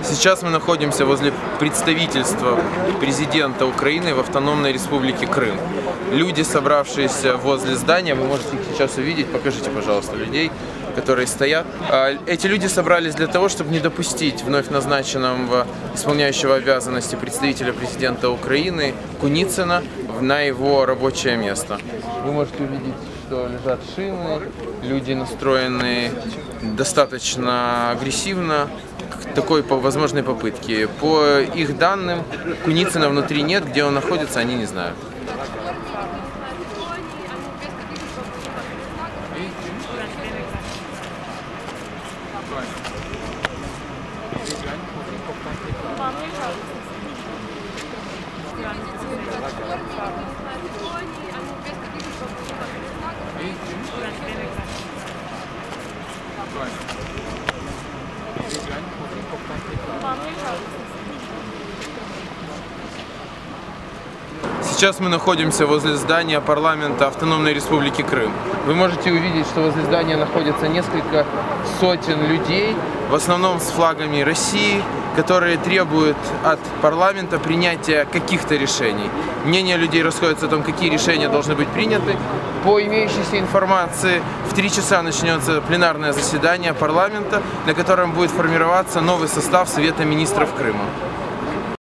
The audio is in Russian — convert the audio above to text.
Сейчас мы находимся возле представительства президента Украины в Автономной Республике Крым. Люди, собравшиеся возле здания, вы можете их сейчас увидеть, покажите, пожалуйста, людей, которые стоят. Эти люди собрались для того, чтобы не допустить вновь назначенного исполняющего обязанности представителя президента Украины Куницына на его рабочее место. Вы можете увидеть, что лежат шины, люди настроены достаточно агрессивно к такой возможной попытке. По их данным, Куницына внутри нет, где он находится, они не знают. Сейчас мы находимся возле здания парламента Автономной Республики Крым. Вы можете увидеть, что возле здания находится несколько сотен людей, в основном с флагами России, которые требуют от парламента принятия каких-то решений. Мнения людей расходятся о том, какие решения должны быть приняты. По имеющейся информации, в 3 часа начнется пленарное заседание парламента, на котором будет формироваться новый состав Совета министров Крыма.